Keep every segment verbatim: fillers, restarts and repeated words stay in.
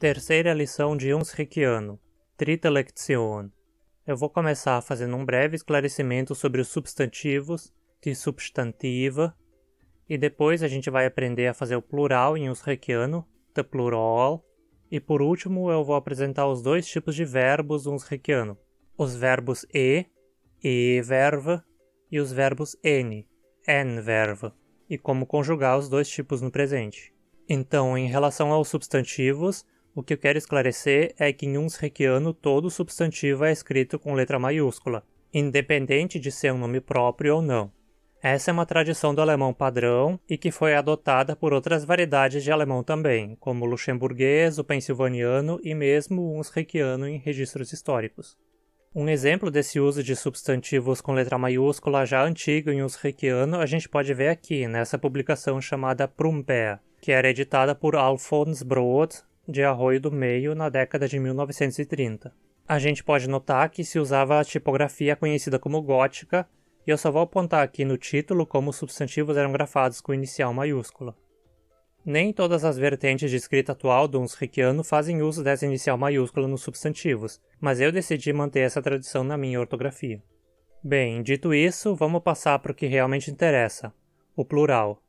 Terceira lição de Hunsrickiano, Dritte Lektion. Eu vou começar fazendo um breve esclarecimento sobre os substantivos, die Substantive, e depois a gente vai aprender a fazer o plural em Hunsrickiano, de Plural, e por último eu vou apresentar os dois tipos de verbos Hunsrickiano, os verbos e, e-verve, e os verbos n, n-verve, e como conjugar os dois tipos no presente. Então, em relação aos substantivos, o que eu quero esclarecer é que em Hunsrickiano todo substantivo é escrito com letra maiúscula, independente de ser um nome próprio ou não. Essa é uma tradição do alemão padrão e que foi adotada por outras variedades de alemão também, como o luxemburguês, o pensilvaniano e mesmo o Hunsrickiano em registros históricos. Um exemplo desse uso de substantivos com letra maiúscula já antigo em Hunsrickiano a gente pode ver aqui, nessa publicação chamada Prumper, que era editada por Alfons Brood, de Arroio do Meio, na década de mil novecentos e trinta. A gente pode notar que se usava a tipografia conhecida como gótica, e eu só vou apontar aqui no título como os substantivos eram grafados com inicial maiúscula. Nem todas as vertentes de escrita atual do Hunsrickiano fazem uso dessa inicial maiúscula nos substantivos, mas eu decidi manter essa tradição na minha ortografia. Bem, dito isso, vamos passar para o que realmente interessa, o plural.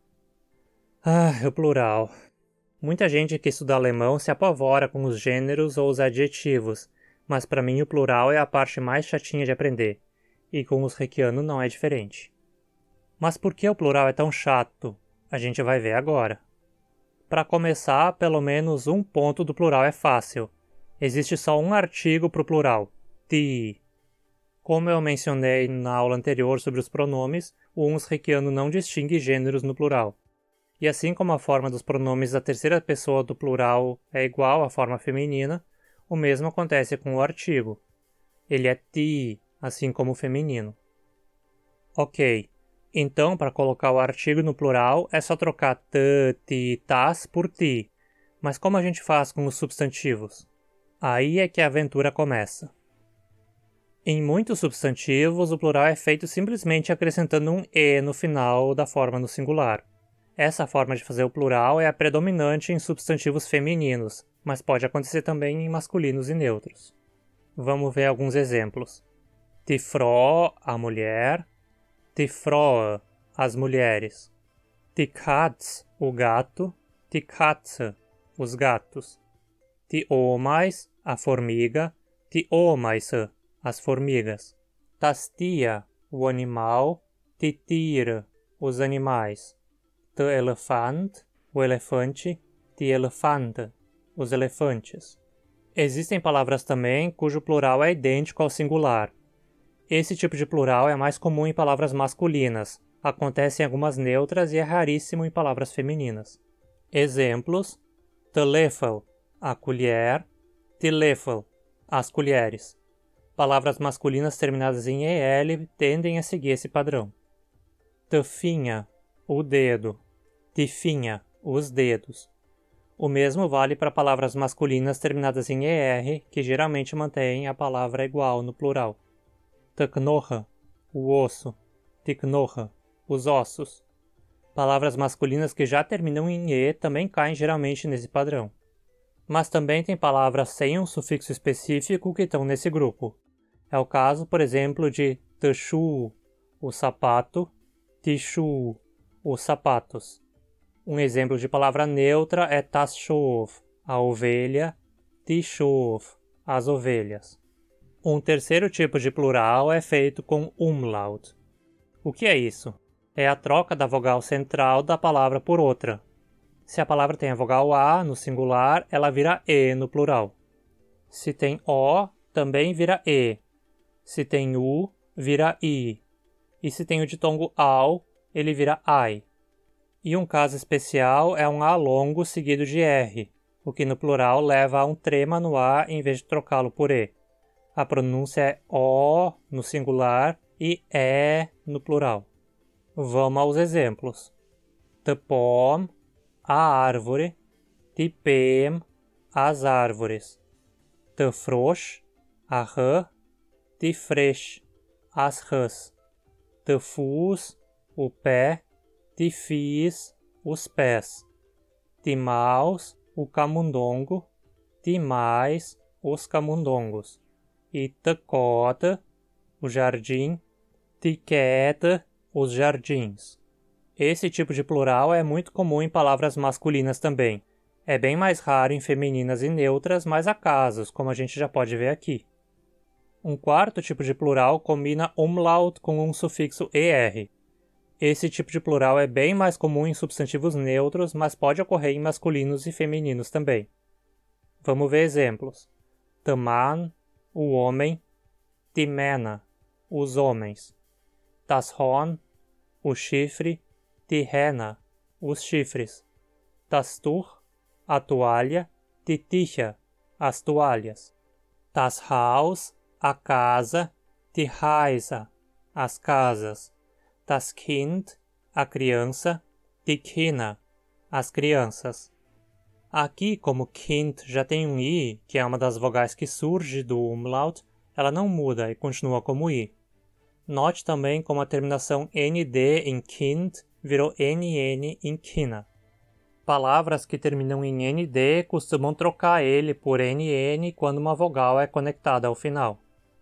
Ah, o plural. Muita gente que estuda alemão se apavora com os gêneros ou os adjetivos, mas para mim o plural é a parte mais chatinha de aprender, e com o Hunsrickiano não é diferente. Mas por que o plural é tão chato? A gente vai ver agora. Para começar, pelo menos um ponto do plural é fácil. Existe só um artigo para o plural, die. Como eu mencionei na aula anterior sobre os pronomes, o Hunsrickiano não distingue gêneros no plural. E assim como a forma dos pronomes da terceira pessoa do plural é igual à forma feminina, o mesmo acontece com o artigo. Ele é die, assim como o feminino. Ok, então para colocar o artigo no plural é só trocar t, ti, tas por ti. Mas como a gente faz com os substantivos? Aí é que a aventura começa. Em muitos substantivos, o plural é feito simplesmente acrescentando um e no final da forma no singular. Essa forma de fazer o plural é a predominante em substantivos femininos, mas pode acontecer também em masculinos e neutros. Vamos ver alguns exemplos. Die Frau, a mulher. Die Frau, as mulheres. Die Katz, o gato. Die Katze, os gatos. Die Ameise, a formiga. Die Ameise, as formigas. Das Tier, o animal. Die Tiere, os animais. Der Elefant, o elefante, die Elefante, os elefantes. Existem palavras também cujo plural é idêntico ao singular. Esse tipo de plural é mais comum em palavras masculinas, acontece em algumas neutras e é raríssimo em palavras femininas. Exemplos: der Löffel, a colher, die Löffel, as colheres. Palavras masculinas terminadas em el tendem a seguir esse padrão. Der Finger, o dedo. Die Finger, os dedos. O mesmo vale para palavras masculinas terminadas em er, que geralmente mantêm a palavra igual no plural. Der Knochen, o osso. Die Knochen, os ossos. Palavras masculinas que já terminam em e também caem geralmente nesse padrão. Mas também tem palavras sem um sufixo específico que estão nesse grupo. É o caso, por exemplo, de der Schuh, o sapato, die Schuhe, os sapatos. Um exemplo de palavra neutra é das Schaf, a ovelha, die Schaf, as ovelhas. Um terceiro tipo de plural é feito com umlaut. O que é isso? É a troca da vogal central da palavra por outra. Se a palavra tem a vogal A no singular, ela vira E no plural. Se tem O, também vira E. Se tem U, vira I. E se tem o ditongo AU, ele vira AI. E um caso especial é um A longo seguido de R, o que no plural leva a um trema no A em vez de trocá-lo por E. A pronúncia é O no singular e E no plural. Vamos aos exemplos. Der Baum, a árvore. Die Bäume, as árvores. Der Frosch, a rã. Die Frösche, as rãs. Der Fuß, o pé. Die Fies, os pés. Die Maus, o camundongo. timais, os camundongos. E tacota, o jardim, tiqueta, os jardins. Esse tipo de plural é muito comum em palavras masculinas também. É bem mais raro em femininas e neutras, mas há casos, como a gente já pode ver aqui. Um quarto tipo de plural combina umlaut com um sufixo er. Esse tipo de plural é bem mais comum em substantivos neutros, mas pode ocorrer em masculinos e femininos também. Vamos ver exemplos. Taman, o homem. Timena, os homens. Tashon, o chifre. Tihena, os chifres. Tastur, a toalha. Titicha, as toalhas. Tashaus, a casa. Tihaisa, as casas. Taskind, a criança. Tikhina, as crianças. Aqui, como kind já tem um i, que é uma das vogais que surge do umlaut, ela não muda e continua como i. Note também como a terminação nd em kind virou nn em kina. Palavras que terminam em nd costumam trocar ele por nn quando uma vogal é conectada ao final.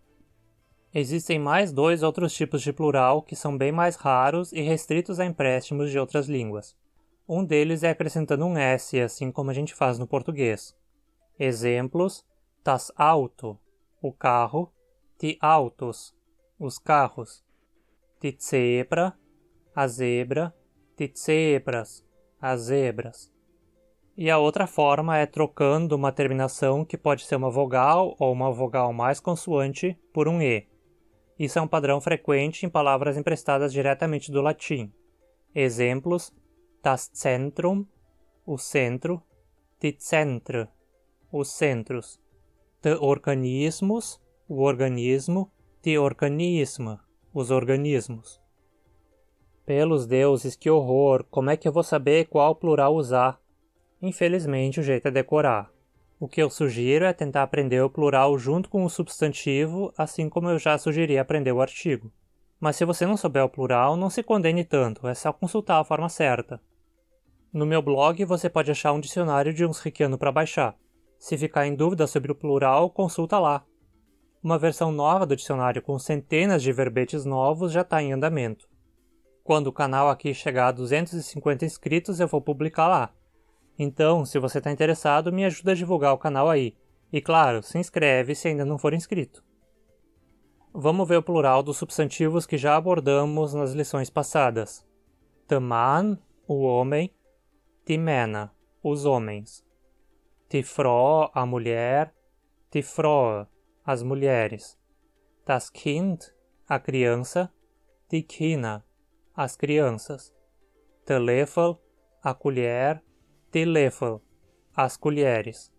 Existem mais dois outros tipos de plural que são bem mais raros e restritos a empréstimos de outras línguas. Um deles é acrescentando um S, assim como a gente faz no português. Exemplos: tas auto, o carro. Ti autos, os carros. Ti zebra, a zebra. Ti zebras, as zebras. E a outra forma é trocando uma terminação que pode ser uma vogal ou uma vogal mais consoante por um E. Isso é um padrão frequente em palavras emprestadas diretamente do latim. Exemplos: tas centrum, o centro. Ti centra, os centros. Te organismos, o organismo. Ti organisma, os organismos. Pelos deuses, que horror! Como é que eu vou saber qual plural usar? Infelizmente, o jeito é decorar. O que eu sugiro é tentar aprender o plural junto com o substantivo, assim como eu já sugeri aprender o artigo. Mas se você não souber o plural, não se condene tanto, é só consultar a forma certa. No meu blog você pode achar um dicionário de Unsrikiano para baixar. Se ficar em dúvida sobre o plural, consulta lá. Uma versão nova do dicionário com centenas de verbetes novos já está em andamento. Quando o canal aqui chegar a duzentos e cinquenta inscritos, eu vou publicar lá. Então, se você está interessado, me ajuda a divulgar o canal aí. E claro, se inscreve se ainda não for inscrito. Vamos ver o plural dos substantivos que já abordamos nas lições passadas. Taman, o homem. Timena, os homens. Tifro, a mulher. Tifroa, as mulheres. Taskind, a criança. Tikhina, as crianças. Telefel, a colher. Tilefel, as colheres.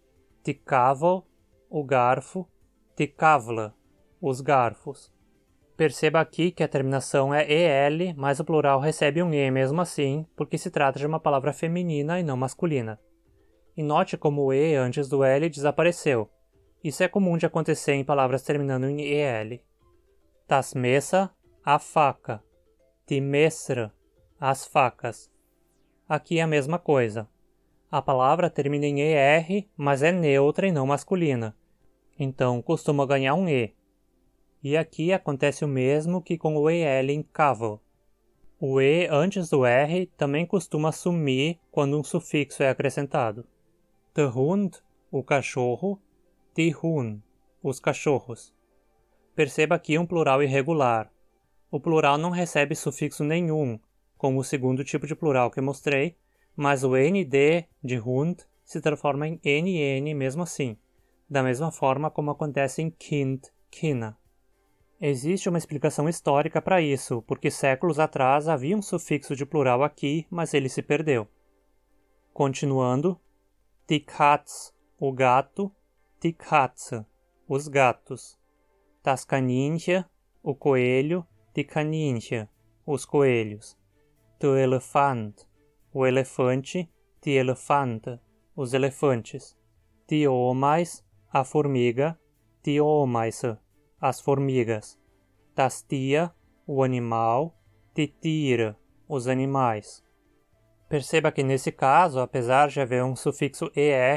Tikavel, o garfo. Tikavla, os garfos. Perceba aqui que a terminação é el, mas o plural recebe um e mesmo assim, porque se trata de uma palavra feminina e não masculina. E note como o e antes do l desapareceu. Isso é comum de acontecer em palavras terminando em el. Tasmessa, a faca. Timesra, as facas. Aqui é a mesma coisa. A palavra termina em er, mas é neutra e não masculina. Então costuma ganhar um e. E aqui acontece o mesmo que com o el em kavel. O e antes do r também costuma sumir quando um sufixo é acrescentado. De hund, o cachorro. Die Hund, os cachorros. Perceba aqui um plural irregular. O plural não recebe sufixo nenhum, como o segundo tipo de plural que mostrei, mas o nd de Hund se transforma em nn mesmo assim, da mesma forma como acontece em kind, kina. Existe uma explicação histórica para isso, porque séculos atrás havia um sufixo de plural aqui, mas ele se perdeu. Continuando, tikhats, o gato. Tikhatsa, os gatos. Tascanincha, o coelho. Tikanincha, os coelhos. Tu elefant, o elefante. Ti elefanta, os elefantes. Ti omais, a formiga. Ti omaisa, as formigas. Tastia, o animal. Titira, os animais. Perceba que nesse caso, apesar de haver um sufixo er,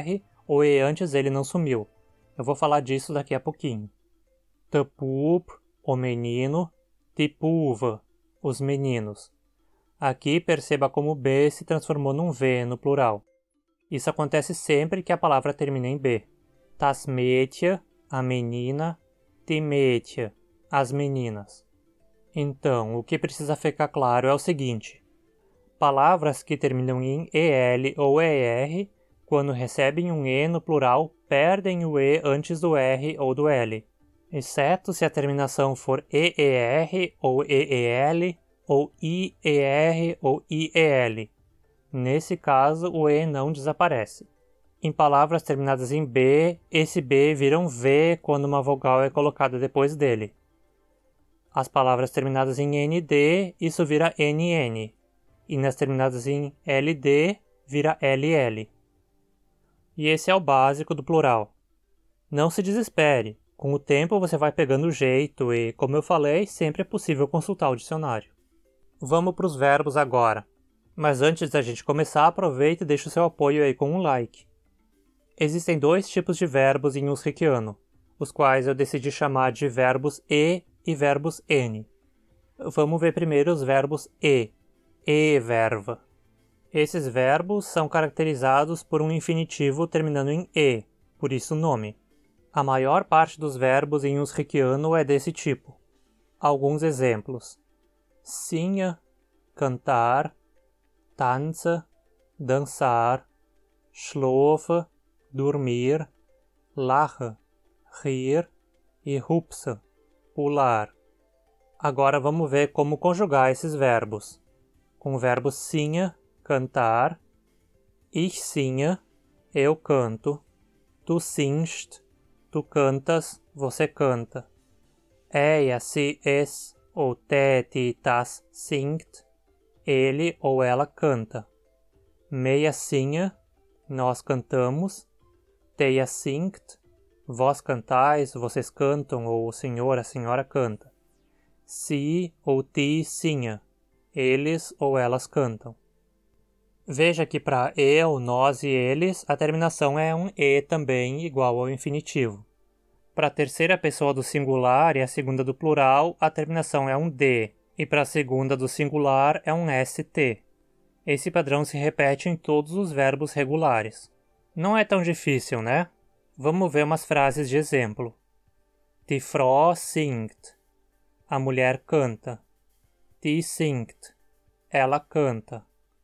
O E antes dele não sumiu. Eu vou falar disso daqui a pouquinho. The pup, o menino. The puva, os meninos. Aqui perceba como o B se transformou num V no plural. Isso acontece sempre que a palavra termina em B. Tas mädchen, a menina. Die mädchen, as meninas. Então, o que precisa ficar claro é o seguinte. Palavras que terminam em E L ou E R, quando recebem um E no plural, perdem o E antes do R ou do L, exceto se a terminação for E E R ou E E L, ou I E R ou I E L. Nesse caso, o E não desaparece. Em palavras terminadas em B, esse B vira um V quando uma vogal é colocada depois dele. As palavras terminadas em N D, isso vira N N. E nas terminadas em L D, vira L L. E esse é o básico do plural. Não se desespere. Com o tempo você vai pegando o jeito e, como eu falei, sempre é possível consultar o dicionário. Vamos para os verbos agora. Mas antes da gente começar, aproveita e deixa o seu apoio aí com um like. Existem dois tipos de verbos em usriquiano, os quais eu decidi chamar de verbos E e verbos N. Vamos ver primeiro os verbos E. E-verva. Esses verbos são caracterizados por um infinitivo terminando em E, por isso nome. A maior parte dos verbos em usriquiano é desse tipo. Alguns exemplos. Sinha, cantar. Tanza, dançar. Schlafen, dormir. Lachen, rir. E rupsen, pular. Agora vamos ver como conjugar esses verbos. Com o verbo sinha, cantar. Ich singe, eu canto. Tu singst, tu cantas, você canta. Ella, sie, es ou te, ti, tas singt, ele ou ela canta. Meia singe, nós cantamos. Teia singt, vós cantais, vocês cantam, ou o senhor, a senhora canta. Si ou ti singe, eles ou elas cantam. Veja que para eu, nós e eles, a terminação é um E também, igual ao infinitivo. Para a terceira pessoa do singular e a segunda do plural, a terminação é um D, e para a segunda do singular é um S T. Esse padrão se repete em todos os verbos regulares. Não é tão difícil, né? Vamos ver umas frases de exemplo. Die Frau singt. A mulher canta. Die singt. Ela canta.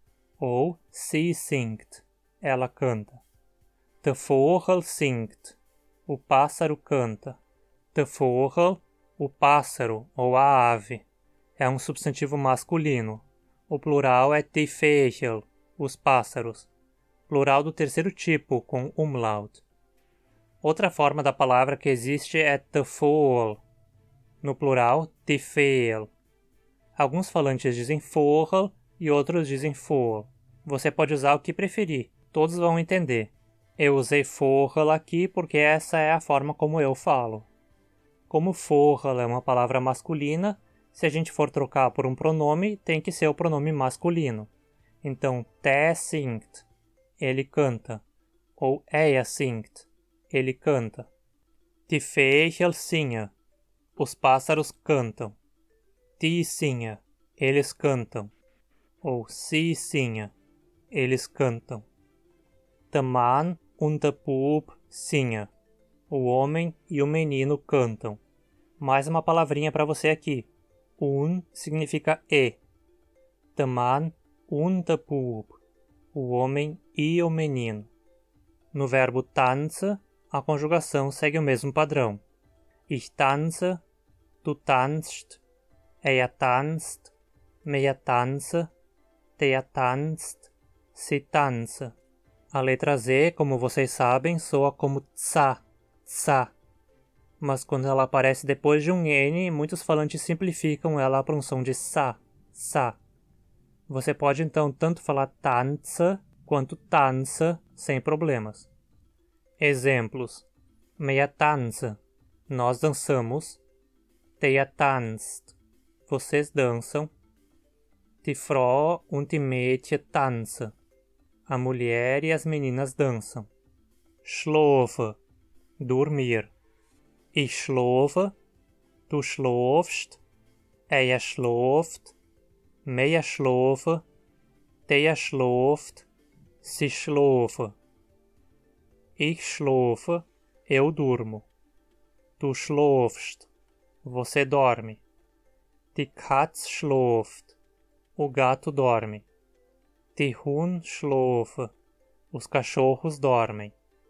Ou sie singt. Ela canta. Der Vogel singt. O pássaro canta. Der Vogel, o pássaro ou a ave, é um substantivo masculino. O plural é die Vögel, os pássaros. Plural do terceiro tipo, com umlaut. Outra forma da palavra que existe é der Vogel. No plural, die Vögel. Alguns falantes dizem Vogel e outros dizem Vogel. Você pode usar o que preferir, todos vão entender. Eu usei Vogel aqui porque essa é a forma como eu falo. Como Vogel é uma palavra masculina, se a gente for trocar por um pronome, tem que ser o pronome masculino. Então, der singt, ele canta. Ou er singt, ele canta. Die Vögel singen, os pássaros cantam. Die singen, eles cantam. Ou sie singen, eles cantam. Der Mann und der Bub singen, o homem e o menino cantam. Mais uma palavrinha para você aqui. Un significa e. Der Mann und der Bub, o homem e o menino. No verbo tanze, a conjugação segue o mesmo padrão. Ich tanze, du tanzt, er tanzt, wir tanze, der tanzt, sie tanze. A letra Z, como vocês sabem, soa como tsa, tsa. Mas quando ela aparece depois de um N, muitos falantes simplificam ela para um som de sa, sa. Você pode então tanto falar tanza quanto tanza sem problemas. Exemplos. Meia tanza, nós dançamos. Teia tanzt, vocês dançam. Die Frau und die Mädchen tanzen, a mulher e as meninas dançam. slapen, dormir. Ich slape, du schläfst, er schläft, wir schlafen, der schläft, sie schlafen. Ich schlafe, eu durmo. Du schläfst, você dorme. Die Katz schläft, o gato dorme. Die Hund schläft, os cachorros dormem.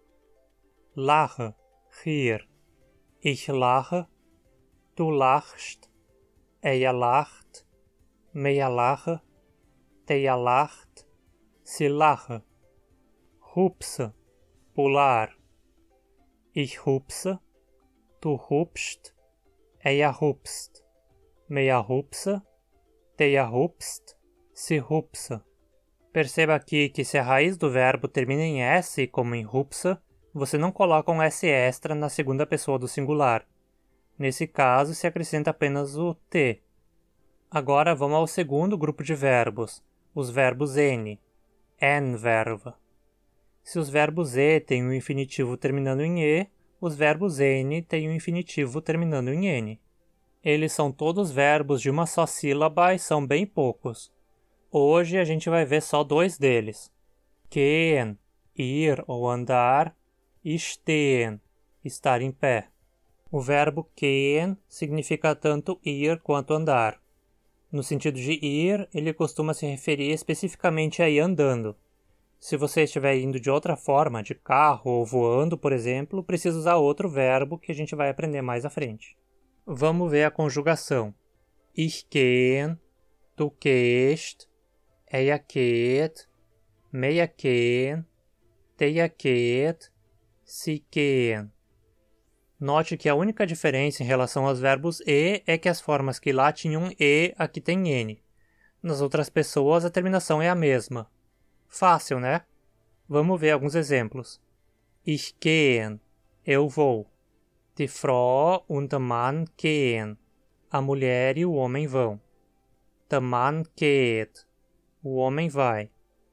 Lache, rir. Ich lache, du lachst, er lacht, wir lachen, der lacht, sie lachen. Hupse, pular. Ich hupse, du hupst, er hupst, wir hupsen, der hupst, sie hupsen. Perceba aqui que se a raiz do verbo termina em S, como em hupsa, você não coloca um S extra na segunda pessoa do singular. Nesse caso, se acrescenta apenas o T. Agora vamos ao segundo grupo de verbos, os verbos N, en-verb. Se os verbos E têm um infinitivo terminando em E, os verbos N têm um infinitivo terminando em N. Eles são todos verbos de uma só sílaba e são bem poucos. Hoje a gente vai ver só dois deles. Gehen, ir ou andar, e stehen, estar em pé. O verbo gehen significa tanto ir quanto andar. No sentido de ir, ele costuma se referir especificamente a ir andando. Se você estiver indo de outra forma, de carro ou voando, por exemplo, precisa usar outro verbo que a gente vai aprender mais à frente. Vamos ver a conjugação. Ich gehen, du gehst, er geht, wir gehen, der geht, sie gehen. Note que a única diferença em relação aos verbos E é que as formas que lá tinham E, aqui tem N. Nas outras pessoas, a terminação é a mesma. Fácil, né? Vamos ver alguns exemplos. Ich gehen, eu vou. Die Frau und der Mann gehen, a mulher e o homem vão. Der Mann geht, o homem vai.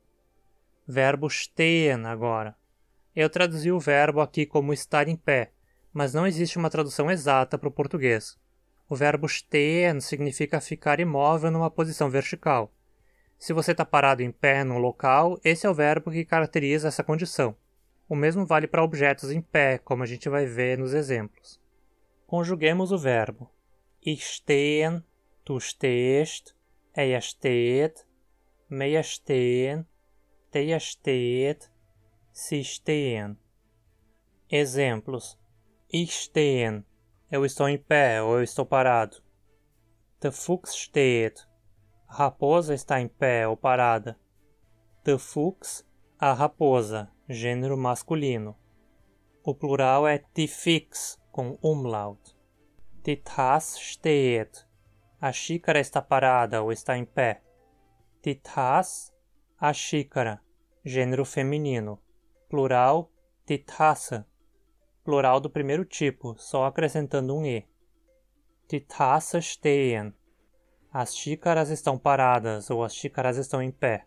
Verbo stehen agora. Eu traduzi o verbo aqui como estar em pé, mas não existe uma tradução exata para o português. O verbo stehen significa ficar imóvel numa posição vertical. Se você está parado em pé num local, esse é o verbo que caracteriza essa condição. O mesmo vale para objetos em pé, como a gente vai ver nos exemplos. Conjuguemos o verbo. Ich stehen, du stehst, er steht, wir stehen, der steht, sie stehen. Exemplos. Ich stehen, eu estou em pé ou eu estou parado. Der Fuchs steht, a raposa está em pé ou parada. Der Fuchs, a raposa, gênero masculino. O plural é die Fix, com umlaut. Die Tasse steht, a xícara está parada ou está em pé. Die Tasse, a xícara, gênero feminino. Plural, die Tasse. Plural do primeiro tipo, só acrescentando um E. Die Tasse stehen. As xícaras estão paradas ou as xícaras estão em pé.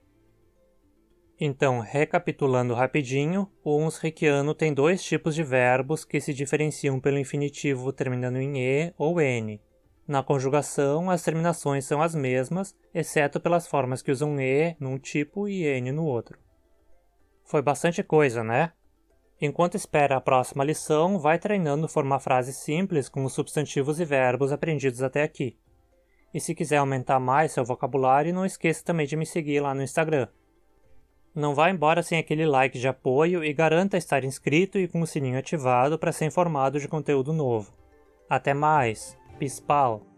Então, recapitulando rapidinho, o Hunsrickiano tem dois tipos de verbos que se diferenciam pelo infinitivo terminando em E ou N. Na conjugação, as terminações são as mesmas, exceto pelas formas que usam E num tipo e N no outro. Foi bastante coisa, né? Enquanto espera a próxima lição, vai treinando formar frases simples com os substantivos e verbos aprendidos até aqui. E se quiser aumentar mais seu vocabulário, não esqueça também de me seguir lá no Instagram. Não vá embora sem aquele like de apoio e garanta estar inscrito e com o sininho ativado para ser informado de conteúdo novo. Até mais! Bis bald!